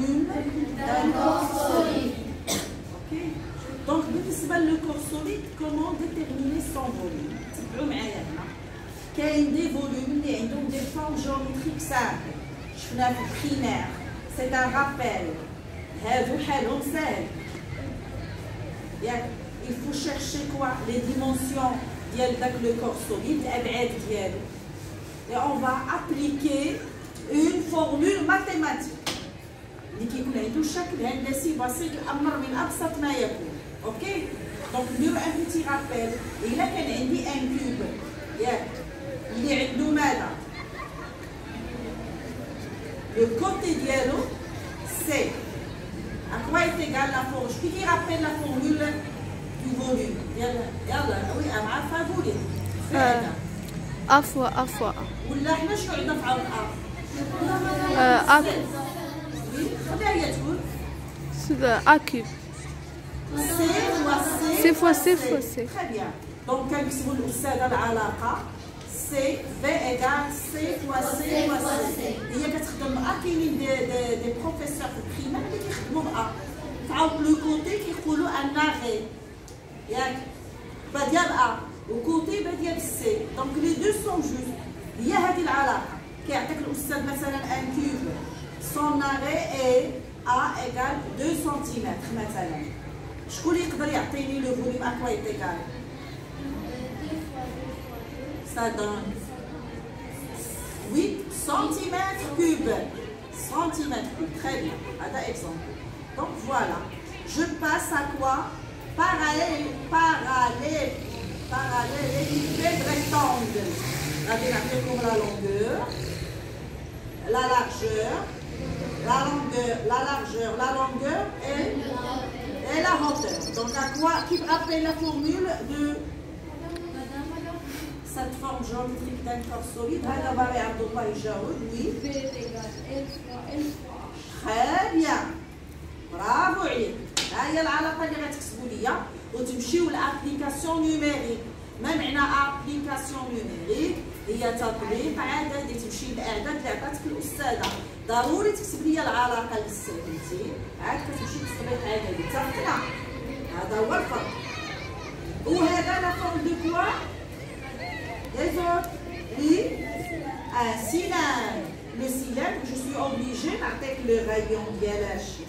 volume d'un corps solide. Ok. Donc, le corps solide, comment déterminer son volume? تبعوا معايا هنا. كاين دي فوليوم اللي عندهم دي فورم جيومتريك سامبل. شفنا في البريمير. سي ان رابيل. هادو حالهم ساهل. ياك il faut chercher quoi? Les dimensions de le corps solide, l'ab'ad ديالو. Et on va appliquer une formule mathématique. اللي كيكون عنده شكل هندسي بسيط الامر من ابسط ما يكون. اوكي؟ دونك نديرو ان بيتي رابيل. الا كان عندي ان كوب ياك اللي عنده ماذا؟ لو كوتي ديالو سي à quoi est égale la formule? Qui rappelle la formule du volume? يلا وي انا عارفه فوليوم. A fois A fois A. ولا حنا شنو عندنا في عاود A. خليها هي تقول. A cube. C fois C fois C. Très bien. Donc كنكتبوا الأستاذة العلاقة سي في إيكال سي فوا سي فوا سي. هي كتخدم أ. كاينين دي بروفيسور في البريمير اللي كيخدموا بأ. تعاود لو كوتي كيقولوا ان اغي ياك با ديال أ وكوتي با ديال سي. دونك لي دو سون جوست. هي هذه العلاقة. كيعطيك الأستاذ مثلا ان كيوب son arrêt est A égale 2 cm مثلا. شكون يقدر يعطيني لو فوليوم à quoi est égal? Ça donne 8 cm3. Centimètres cubes. Très bien. هذا exemple. Donc voilà. Je passe à quoi? Parallélépipède rectangle. غادي نعطيكم la longueur, la largeur, la longueur et la hauteur. Donc à quoi? Qui rappelle la formule de cette forme géométrique d'un corps solide? هذا باغي عبد الله يجاوب. Oui. V égale L fois L fois H. Très bien. برافو عليك. ها هي العلاقه اللي غتكتبوا ليا وتمشيو لابليكاسيون نيميريك. ما معنى ابليكاسيون نيميريك؟ هي تطبيق عددي. تمشي للاعداد اللي عطاتك الاستاذه. ضروري تكتب لي العلاقه اللي استخدمتي عاد كتمشي لتطبيق عددي. اتفقنا؟ هذا هو الفرق. وهذا لا فورم دو كوا؟ Les autres, oui, un cylindre. Le cylindre, je suis obligée d'atteindre le rayon de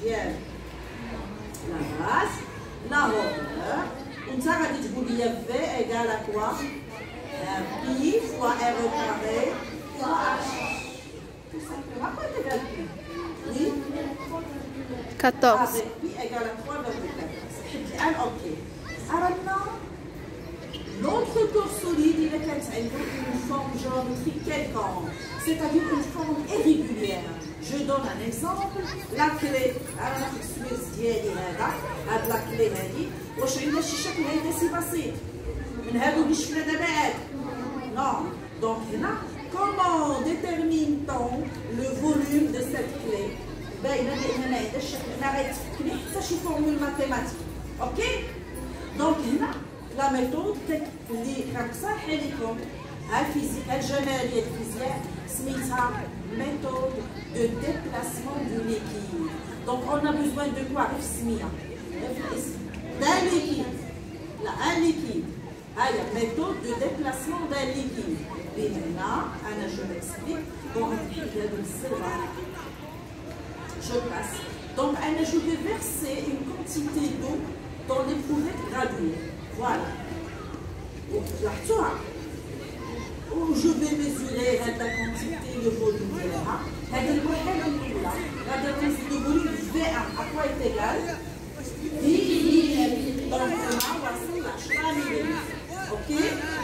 la base, la hauteur. On ça va dire que V égale à quoi? Pi fois R au carré fois H. Tout simplement, quoi est égal à pi? Oui? 14. Pi égale à 3,14. Ok. Alors maintenant, notre corps solide, il a une forme géométrique quelconque, c'est-à-dire une forme irrégulière. Je donne un exemple. La clé, alors la fixeuse ديالي هذا la clé هذه واش عندها شي شكل هندسي بسيط من هادو اللي شفنا دابا عاد؟ Non. Donc هنا comment détermine-t-on le volume de cette clé؟ باينه بان ما عندهاش شكل، ما غيتفكني حتى شي فورمول ماتيماتيك. اوكي؟ دونك هنا لا ميثود اللي كنصحح لكم الفيزيك الجماليه الفيزياء سميتها méthode de déplacement du liquide. Donc on a besoin de quoi? D'un liquide. Là, un liquide. Allez, méthode de déplacement d'un liquide. Et maintenant, je m'explique. Bon, je passe. Donc, je vais verser une quantité d'eau dans l'éprouvette graduée. Voilà. Où je vais mesurer la quantité, le volume de l'air. هذا المرحلة الأولى غادي نقيس لو فوليوم V1 à quoi est égal V. Donc هنا واصل ل 10 ملم. اوكي؟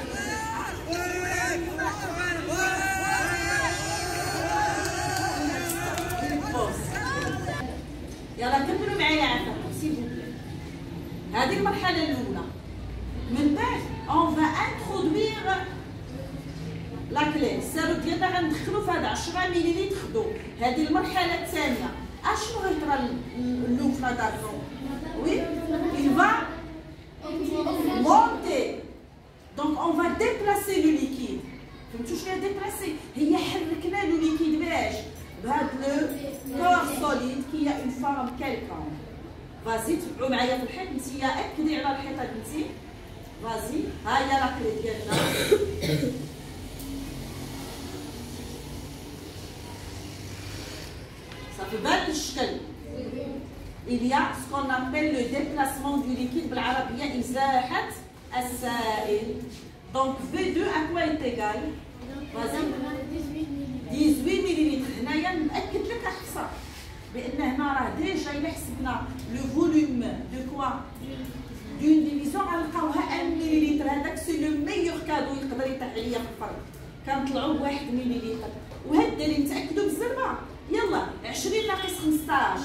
يلا كملوا معايا عافاكم سيبوكم. هذه المرحلة الأولى. من بعد on va introduire لا كلي السالوت ديالنا غندخلو في هاد 10 مليلتر دو. هذه المرحله الثانيه. اشنو غيطرى اللو في نظركم؟ وي il va monter. donc on va déplacer le liquide. فهمتوا شنو هي ديبلاسي؟ هي حركنا لو ليكيد باش بهاد لو كور سوليد كي هي اون forme quelconque. Vas-y, تبعوا معايا في الحيط. نتيا اكدي على الحيطه بنتي. Vas-y, ها هي لا كلي ديالنا. صافي بان الشكل. Il y a ce qu'on appelle le déplacement du liquide بالعربية إزاحة السائل. Donc V2 à quoi est égal? Vas-y. 18 مليلتر. هنايا نأكد لك أحصى بأن هنا راه ديجا إلا حسبنا لو فوليوم دو كوا دون ديفيزيون غنلقاوها 1 مليلتر. هذاك سي لو ميور كادو يقدر يطيح عليا في الفرق. كنطلعوا ب1 مليلتر. وهاد الدليل نتأكدوا بالزربة. يلا 20 ناقص 15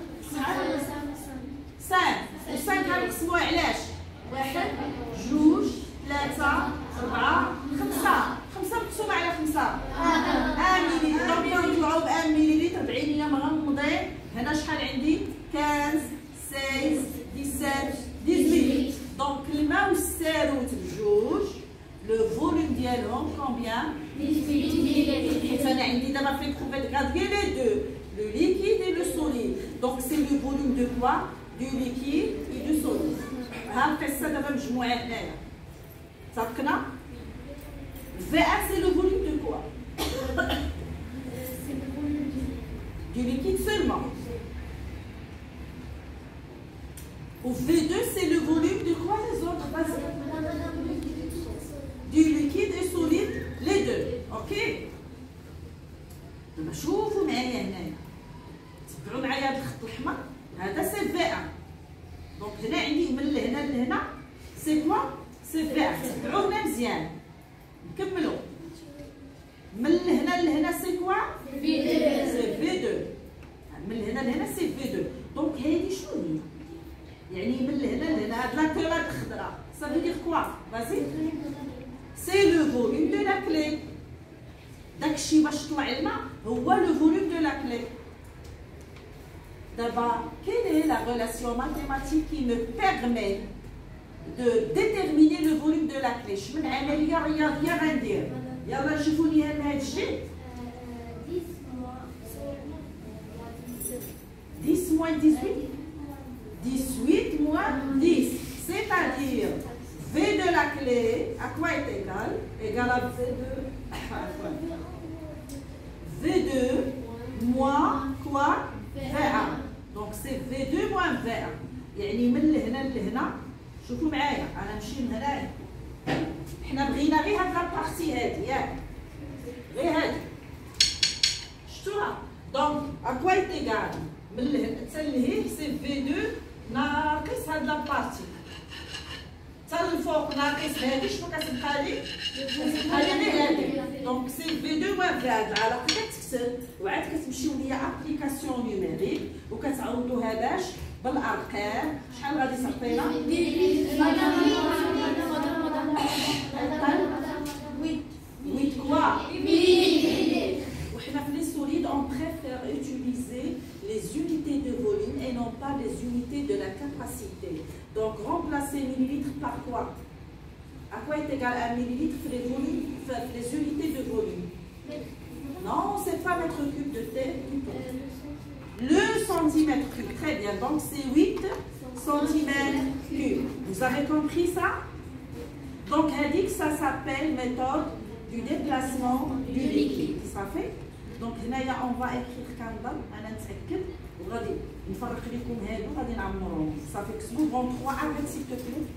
5 و5 غنقسموها علاش؟ 1 2 3 4 5 مقسومة على 5 1 مليلتر. دونك كنطلعوا ب 1 مليلتر بعينيا مغمضين. هنا شحال عندي؟ 15 16 17 18. دونك الماء والساروت بجوج لو فوليوم ديالهم كومبيان؟ 18 حيت انا عندي دابا في كروفيت غادير لي دو le liquide et le solide. Donc c'est le volume de quoi? Du liquide et du solide. ها القصه دابا مجموعه هنايا. صافكنا؟ V1 c'est le volume de quoi? Du liquide seulement. Au V2 c'est le volume de quoi les autres? Du liquide et solide, les deux. Ok? دابا شوفوا معايا هنايا. تبعوا معايا هذا الخط الاحمر. هذا سي في 1. دونك هنا عندي من لهنا لهنا سي كوا؟ سي في 1. تبعوا هنا مزيان. نكملوا. من لهنا لهنا سي كوا؟ في 2. سي في 2. من لهنا لهنا سي في 2. دونك هذه شنو هي؟ يعني من لهنا لهنا هاد لا كولاد الخضراء. Ça veut dire quoi? Vas-y. C'est le volume de la clé. داكشي باش طلع الماء هو لو فوليوم دو لا كلي. دابا quelle est la relation mathématique qui me permet de déterminer le volume de la clé؟ شمن عمليه رياضيه غندير؟ يلا شوفوا لي هاد الشيء. 10 moins 18 18 moins 10 c'est-à-dire V de la clé à quoi est égal? Égal à V2 V2 moins quoi? V1. Donc c'est V2 moins V1. يعني من لهنا لهنا شوفوا معايا انا نمشي من هنايا. حنا بغينا غير هاد لابارتي هادي ياك غير هادي شفتوها. دونك à quoi est égal؟ من لهنا حتى لهيه سي V2 ناقص هاد لابارتي حتى الفوق ناقص هادي. شنو كتبقى لي؟ كتبقى لي غير هادي. دونك سي في 2 موان في هاد العلاقه كتكتب وعاد كتمشيو ليا ابليكاسيون نيميريك وكتعوضوا هذاش بالارقام. شحال غادي تعطينا؟ 8 كوا. وحنا في لي سوليد اون بريفير utiliser les unités de volume et non pas les unités de la capacité. Donc remplacer millilitre par quoi? À quoi est égal 1 millilitre pour les volumes, les unités de volume? Non, c'est pas mètre cube de terre plutôt. Le centimètre cube, très bien. Donc c'est 8 centimètres cubes. Vous avez compris ça? Donc indique ça s'appelle méthode du déplacement du liquide. Ça fait? Donc هنايا on va écrire كنظن انا نتاكد وغادي نفرق لكم هادو غادي نعمروهم. صافي كتبوا بون 3 arrête s'il te plaît.